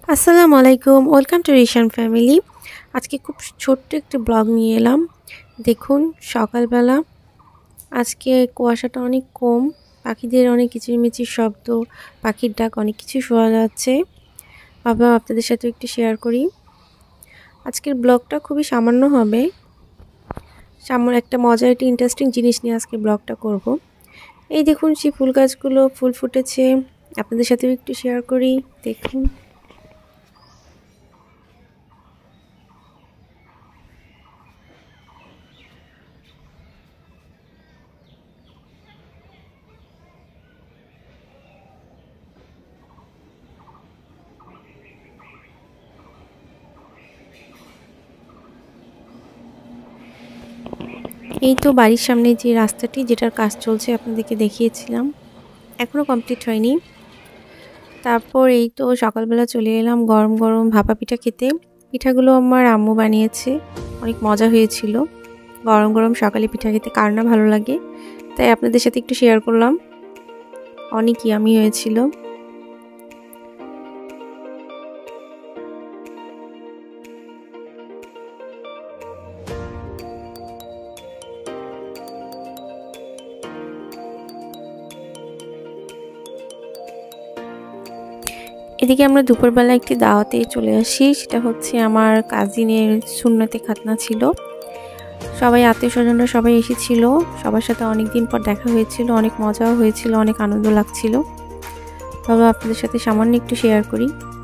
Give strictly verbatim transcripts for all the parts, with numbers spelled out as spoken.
আসসালামু আলাইকুম, welcome to Rishan family. আজকে খুব ছোট্ট একটি ব্লগ নিয়ে এলাম। দেখুন সকালবেলা আজকে কুয়াশাটা অনেক কম, পাখিদের অনেক কিচিরমিচির শব্দ, পাখির ডাক অনেক কিছু শোনা যাচ্ছে। ভাবলাম আপনাদের সাথে একটু শেয়ার করি। আজকের ব্লগটা খুবই সামান্য হবে, সামান্য একটা মজার একটা ইন্টারেস্টিং জিনিস নিয়ে আজকে ব্লগটা করব। এই দেখুন সেই ফুল গাছগুলো ফুল ফুটেছে, আপনাদের সাথেও একটু শেয়ার করি। দেখুন এই তো বাড়ির সামনে যে রাস্তাটি, যেটার কাজ চলছে আপনাদেরকে দেখিয়েছিলাম, এখনও কমপ্লিট হয়নি। তারপর এই তো সকালবেলা চলে এলাম গরম গরম ভাপা পিঠা খেতে। পিঠাগুলো আমার আম্মু বানিয়েছে, অনেক মজা হয়েছিল। গরম গরম সকালে পিঠা খেতে কার না ভালো লাগে, তাই আপনাদের সাথে একটু শেয়ার করলাম। অনেক ইয়ামি হয়েছিল। এদিকে আমরা দুপুরবেলা একটি দাওয়াতে চলে আসি। সেটা হচ্ছে আমার কাজিনের সুন্নতে খাতনা ছিল। সবাই আত্মীয় স্বজনরা সবাই এসেছিল, সবার সাথে অনেক দিন পর দেখা হয়েছিল, অনেক মজাও হয়েছিল, অনেক আনন্দ লাগছিল। ভাবলাম আপনাদের সাথে সামান্য একটু শেয়ার করি।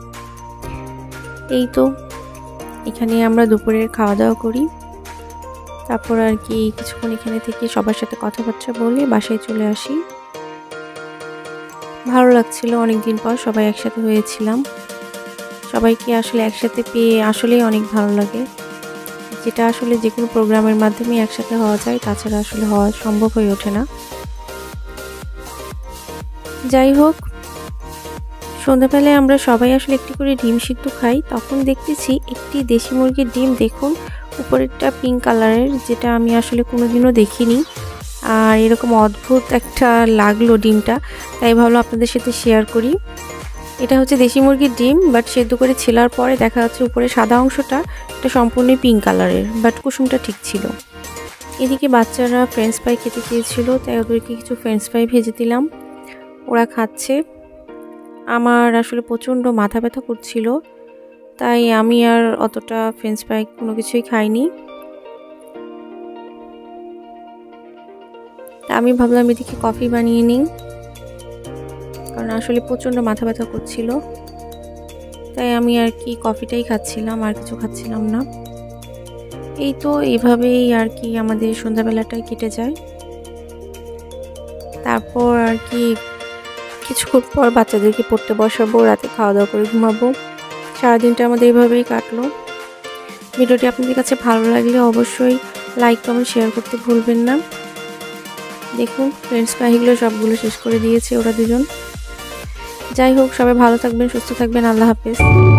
এই তো এখানে আমরা দুপুরের খাওয়া দাওয়া করি, তারপর আর কি কিছুক্ষণ এখানে থেকে সবার সাথে কথাবার্তা বলে বাসায় চলে আসি। ভালো লাগছিল, অনেক দিন পর সবাই একসাথে হয়েছিলাম। সবাইকে আসলে একসাথে পেয়ে আসলেই অনেক ভালো লাগে, যেটা আসলে যে কোনো প্রোগ্রামের মাধ্যমে একসাথে হওয়া যায়, তাছাড়া আসলে হওয়া সম্ভব হয়ে ওঠে না। যাই হোক, সন্ধ্যাবেলায় আমরা সবাই আসলে একটি করে ডিম সিদ্ধ খাই। তখন দেখতেছি একটি দেশি মুরগির ডিম, দেখুন উপরেরটা পিঙ্ক কালারের, যেটা আমি আসলে কোনোদিনও দেখিনি। আর এরকম অদ্ভুত একটা লাগলো ডিমটা, তাই ভাবলাম আপনাদের সাথে শেয়ার করি। এটা হচ্ছে দেশি মুরগির ডিম, বাট সেদ্ধ করে ছেলার পরে দেখা যাচ্ছে উপরে সাদা অংশটা এটা সম্পূর্ণই পিঙ্ক কালারের, বাট কুসুমটা ঠিক ছিল। এদিকে বাচ্চারা ফ্রেঞ্চ ফ্রাই খেতে চেয়েছিল, তাই ওদেরকে কিছু ফ্রেঞ্চ ফ্রাই ভেজে দিলাম, ওরা খাচ্ছে। আমার আসলে প্রচণ্ড মাথা ব্যথা করছিল, তাই আমি আর অতটা ফ্রেঞ্চ ফ্রাই কোনো কিছুই খাইনি। আমি ভাবলাম এদিকে কফি বানিয়ে নিই, কারণ আসলে প্রচণ্ড মাথা ব্যথা করছিল, তাই আমি আর কি কফিটাই খাচ্ছিলাম, আর কিছু খাচ্ছিলাম না। এই তো এইভাবেই আর কি আমাদের সন্ধ্যাবেলাটাই কেটে যায়। তারপর আর কি কিছুক্ষণ পর বাচ্চাদেরকে পড়তে বসাবো, রাতে খাওয়া দাওয়া করে ঘুমাবো। সারাদিনটা আমাদের এইভাবেই কাটলো। ভিডিওটি আপনাদের কাছে ভালো লাগলে অবশ্যই লাইক কমেন্ট শেয়ার করতে ভুলবেন না। দেখুন ফ্রেঞ্চ ফ্রাইগুলো সবগুলো শেষ করে দিয়েছে ওরা দুজন। যাই হোক, সবাই ভালো থাকবেন, সুস্থ থাকবেন, আল্লাহ হাফেজ।